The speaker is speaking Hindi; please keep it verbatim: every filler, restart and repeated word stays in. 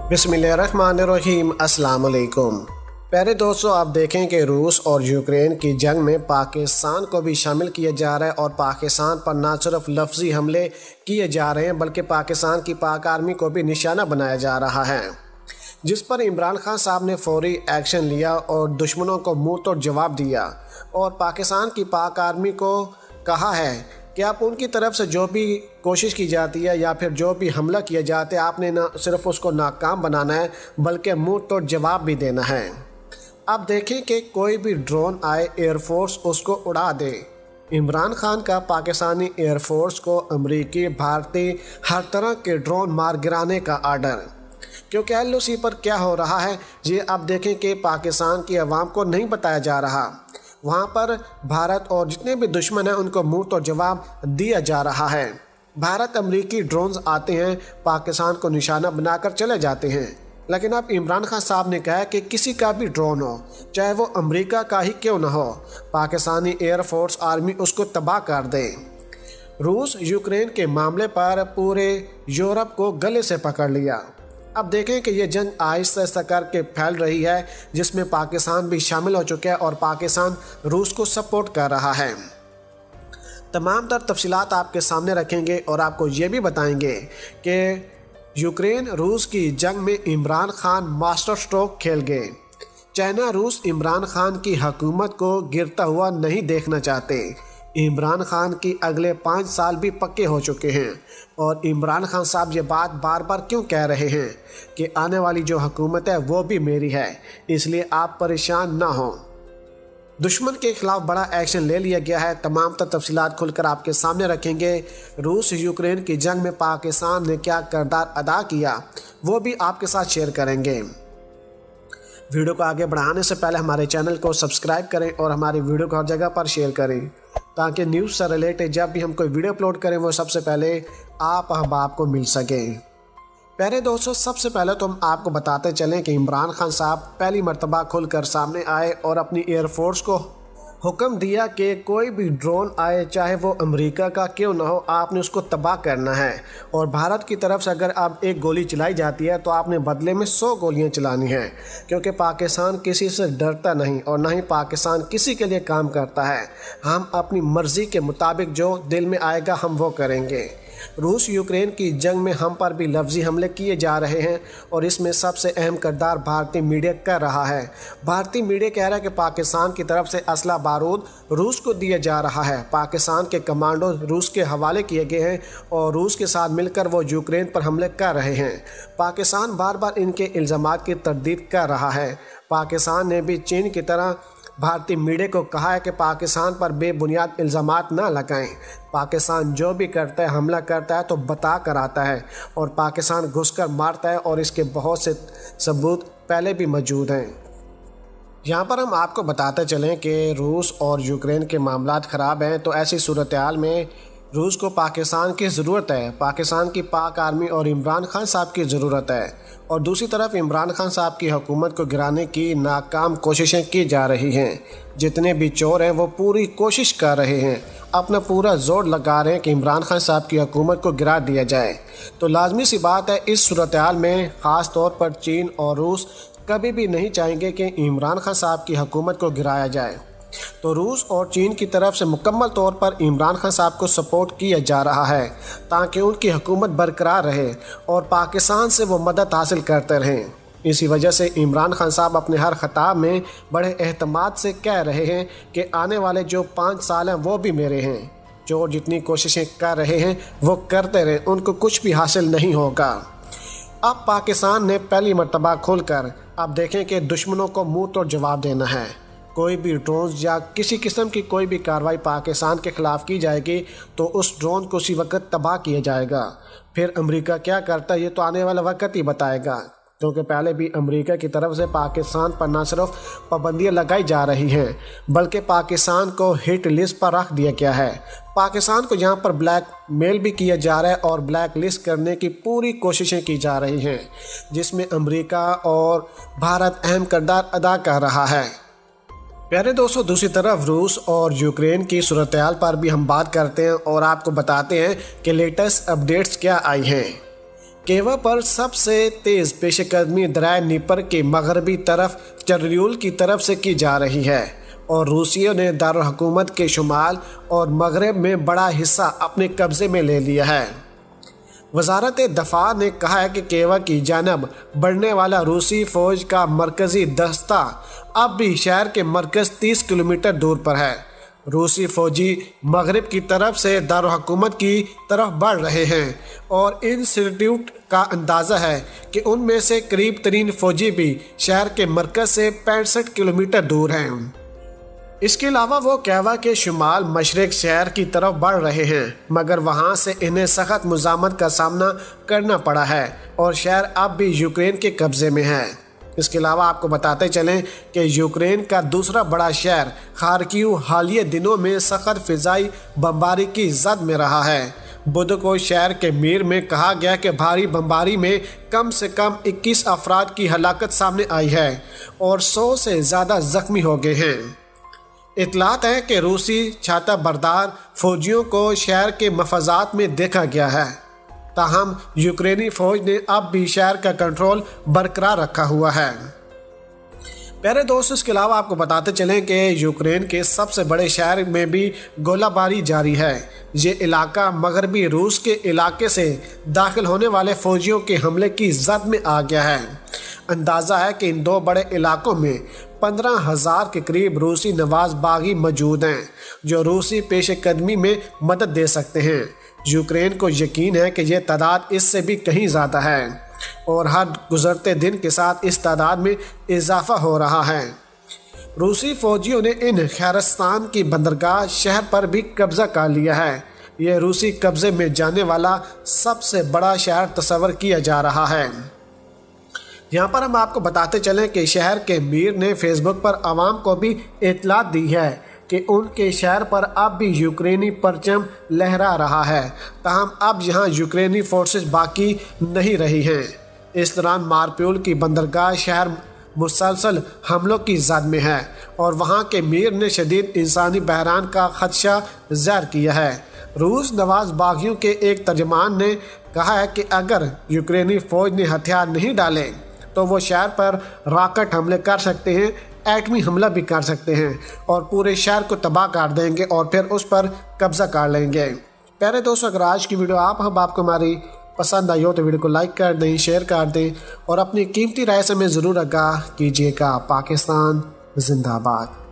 बिस्मिल्लाहिर्रहमानिर्रहीम अस्सलाम वालेकुम। प्यारे दोस्तों, आप देखें कि रूस और यूक्रेन की जंग में पाकिस्तान को भी शामिल किया जा रहा है और पाकिस्तान पर ना सिर्फ लफ्ज़ी हमले किए जा रहे हैं बल्कि पाकिस्तान की पाक आर्मी को भी निशाना बनाया जा रहा है, जिस पर इमरान खान साहब ने फौरी एक्शन लिया और दुश्मनों को मुंह तोड़ जवाब दिया और पाकिस्तान की पाक आर्मी को कहा है कि आप उनकी तरफ से जो भी कोशिश की जाती है या फिर जो भी हमला किया जाता है, आपने ना सिर्फ उसको नाकाम बनाना है बल्कि मुंह तोड़ जवाब भी देना है। अब देखें कि कोई भी ड्रोन आए, एयरफोर्स उसको उड़ा दे। इमरान खान का पाकिस्तानी एयरफोर्स को अमरीकी, भारतीय हर तरह के ड्रोन मार गिराने का आर्डर, क्योंकि एल ओ सी पर क्या हो रहा है ये अब देखें कि पाकिस्तान की आवाम को नहीं बताया जा रहा। वहाँ पर भारत और जितने भी दुश्मन हैं उनको मुंह तो जवाब दिया जा रहा है। भारत अमरीकी ड्रोन्स आते हैं, पाकिस्तान को निशाना बनाकर चले जाते हैं, लेकिन अब इमरान खान साहब ने कहा कि किसी का भी ड्रोन हो, चाहे वो अमेरिका का ही क्यों ना हो, पाकिस्तानी एयरफोर्स आर्मी उसको तबाह कर दे। रूस यूक्रेन के मामले पर पूरे यूरोप को गले से पकड़ लिया। अब देखें कि ये जंग आहिस्ता आहिस्ता करके फैल रही है, जिसमें पाकिस्तान भी शामिल हो चुका है और पाकिस्तान रूस को सपोर्ट कर रहा है। तमाम तर तफसीलात आपके सामने रखेंगे और आपको ये भी बताएंगे कि यूक्रेन रूस की जंग में इमरान खान मास्टर स्ट्रोक खेल गए। चाइना रूस इमरान खान की हुकूमत को गिरता हुआ नहीं देखना चाहते। इमरान खान की अगले पाँच साल भी पक्के हो चुके हैं और इमरान खान साहब ये बात बार बार क्यों कह रहे हैं कि आने वाली जो हुकूमत है वो भी मेरी है, इसलिए आप परेशान ना हों। दुश्मन के खिलाफ बड़ा एक्शन ले लिया गया है। तमाम तर तफसीलात खुलकर आपके सामने रखेंगे। रूस यूक्रेन की जंग में पाकिस्तान ने क्या किरदार अदा किया वो भी आपके साथ शेयर करेंगे। वीडियो को आगे बढ़ाने से पहले हमारे चैनल को सब्सक्राइब करें और हमारी वीडियो को हर जगह पर शेयर करें ताकि न्यूज़ से रिलेटेड जब भी हम कोई वीडियो अपलोड करें वो सबसे पहले आप अहबाब को मिल सकें। प्यारे दोस्तों, सबसे पहले तो हम आपको बताते चलें कि इमरान खान साहब पहली मर्तबा खुलकर सामने आए और अपनी एयरफोर्स को हुक्म दिया कि कोई भी ड्रोन आए, चाहे वो अमेरिका का क्यों ना हो, आपने उसको तबाह करना है। और भारत की तरफ से अगर अब एक गोली चलाई जाती है तो आपने बदले में सौ गोलियां चलानी हैं, क्योंकि पाकिस्तान किसी से डरता नहीं और ना ही पाकिस्तान किसी के लिए काम करता है। हम अपनी मर्ज़ी के मुताबिक जो दिल में आएगा हम वो करेंगे। रूस यूक्रेन की जंग में हम पर भी लफ्ज़ी हमले किए जा रहे हैं और इसमें सबसे अहम किरदार भारतीय मीडिया कर रहा है। भारतीय मीडिया कह रहा है कि पाकिस्तान की तरफ से असला बारूद रूस को दिया जा रहा है। पाकिस्तान के कमांडो रूस के हवाले किए गए हैं और रूस के साथ मिलकर वो यूक्रेन पर हमले कर रहे हैं। पाकिस्तान बार बार इनके इल्ज़ामात की तरदीद कर रहा है। पाकिस्तान ने भी चीन की तरह भारतीय मीडिया को कहा है कि पाकिस्तान पर बेबुनियाद इल्ज़ामात ना लगाएं। पाकिस्तान जो भी करता है, हमला करता है तो बता कर आता है और पाकिस्तान घुसकर मारता है और इसके बहुत से सबूत पहले भी मौजूद हैं। यहाँ पर हम आपको बताते चलें कि रूस और यूक्रेन के मामलात ख़राब हैं, तो ऐसी सूरत हाल में रूस को पाकिस्तान की ज़रूरत है, पाकिस्तान की पाक आर्मी और इमरान खान साहब की ज़रूरत है। और दूसरी तरफ इमरान खान साहब की हुकूमत को गिराने की नाकाम कोशिशें की जा रही हैं। जितने भी चोर हैं वो पूरी कोशिश कर रहे हैं, अपना पूरा जोर लगा रहे हैं कि इमरान खान साहब की हुकूमत को गिरा दिया जाए। तो लाजमी सी बात है, इस सूरत हाल में ख़ास तौर पर चीन और रूस कभी भी नहीं चाहेंगे कि इमरान खान साहब की हुकूमत को गिराया जाए। तो रूस और चीन की तरफ से मुकम्मल तौर पर इमरान खान साहब को सपोर्ट किया जा रहा है ताकि उनकी हुकूमत बरकरार रहे और पाकिस्तान से वो मदद हासिल करते रहें। इसी वजह से इमरान खान साहब अपने हर खिताब में बड़े एहतमाद से कह रहे हैं कि आने वाले जो पाँच साल हैं वो भी मेरे हैं। जो जितनी कोशिशें कर रहे हैं वो करते रहें, उनको कुछ भी हासिल नहीं होगा। अब पाकिस्तान ने पहली मर्तबा खुलकर अब देखें कि दुश्मनों को मुँह तोड़ जवाब देना है। कोई भी ड्रोन या किसी किस्म की कोई भी कार्रवाई पाकिस्तान के ख़िलाफ़ की जाएगी तो उस ड्रोन को उसी वक्त तबाह किया जाएगा। फिर अमेरिका क्या करता है ये तो आने वाला वक्त ही बताएगा, क्योंकि पहले भी अमेरिका की तरफ से पाकिस्तान पर न सिर्फ पाबंदियाँ लगाई जा रही हैं बल्कि पाकिस्तान को हिट लिस्ट पर रख दिया गया है। पाकिस्तान को यहाँ पर ब्लैक मेल भी किया जा रहा है और ब्लैक लिस्ट करने की पूरी कोशिशें की जा रही हैं, जिसमें अमेरिका और भारत अहम किरदार अदा कर रहा है। प्यारे दोस्तों, दूसरी तरफ रूस और यूक्रेन की सूरत हाल पर भी हम बात करते हैं और आपको बताते हैं कि लेटेस्ट अपडेट्स क्या आई हैं। केवा पर सबसे तेज पेशकदमी दरिया नीपर के मगरबी तरफ चरयूल की तरफ से की जा रही है और रूसियों ने दारुल हुकूमत के शुमाल और मगरब में बड़ा हिस्सा अपने कब्जे में ले लिया है। वजारत दफा ने कहा है कि केवा की जानब बढ़ने वाला रूसी फौज का मरकजी दस्ता अब भी शहर के मरकज तीस किलोमीटर दूर पर है। रूसी फौजी मगरब की तरफ से दारुल हुकूमत की तरफ बढ़ रहे हैं और इंस्टीट्यूट का अंदाज़ा है कि उनमें से करीब तरीन फौजी भी शहर के मरकज से पैंसठ किलोमीटर दूर हैं। इसके अलावा वो केवा के शुमाल मशरक शहर की तरफ बढ़ रहे हैं, मगर वहाँ से इन्हें सख्त मुज़ामत का सामना करना पड़ा है और शहर अब भी यूक्रेन के कब्ज़े में है। इसके अलावा आपको बताते चलें कि यूक्रेन का दूसरा बड़ा शहर खार्किव हालिया दिनों में सख्त फ़िज़ाई बमबारी की जद में रहा है। बुध को शहर के मीर में कहा गया कि भारी बमबारी में कम से कम इक्कीस अफराद की हलाकत सामने आई है और सौ से ज़्यादा ज़ख्मी हो गए हैं। इतलात है कि रूसी छाता बरदार फौजियों को शहर के मफाजात में देखा गया है, ताहम यूक्रेनी फौज ने अब भी शहर का कंट्रोल बरकरार रखा हुआ है। प्यारे दोस्तों, इसके अलावा आपको बताते चलें कि यूक्रेन के सबसे बड़े शहर में भी गोलाबारी जारी है। ये इलाका मगरबी रूस के इलाके से दाखिल होने वाले फौजियों के हमले की जद में आ गया है। अंदाज़ा है कि इन दो बड़े इलाकों में पंद्रह हज़ार के करीब रूसी नवाज बागी मौजूद हैं जो रूसी पेशकदमी में मदद दे सकते हैं। यूक्रेन को यकीन है कि यह तादाद इससे भी कहीं ज़्यादा है और हर गुजरते दिन के साथ इस तादाद में इजाफा हो रहा है। रूसी फौजियों ने इन खैरस्तान की बंदरगाह शहर पर भी कब्जा कर लिया है। यह रूसी कब्जे में जाने वाला सबसे बड़ा शहर तस्वर किया जा रहा है। यहाँ पर हम आपको बताते चलें कि शहर के मीर ने फेसबुक पर आवाम को भी इतला दी है कि उनके शहर पर अब भी यूक्रेनी परचम लहरा रहा है, ताहम अब यहाँ यूक्रेनी फोर्सेस बाकी नहीं रही हैं। इस दौरान मारप्यूल की बंदरगाह शहर मुसलसल हमलों की जद में है और वहाँ के मीर ने शदीद इंसानी बहरान का खदशा ज़ाहिर किया है। रूस नवाज बागियों के एक तर्जमान ने कहा है कि अगर यूक्रेनी फ़ौज ने हथियार नहीं डाले तो वो शहर पर रॉकेट हमले कर सकते हैं, एटमी हमला भी कर सकते हैं और पूरे शहर को तबाह कर देंगे और फिर उस पर कब्जा कर लेंगे। प्यारे दोस्तों, अगर आज की वीडियो आप हम आपको हमारी पसंद आई हो तो वीडियो को लाइक कर दें, शेयर कर दें और अपनी कीमती राय से हमें ज़रूर आगाह कीजिएगा। पाकिस्तान जिंदाबाद।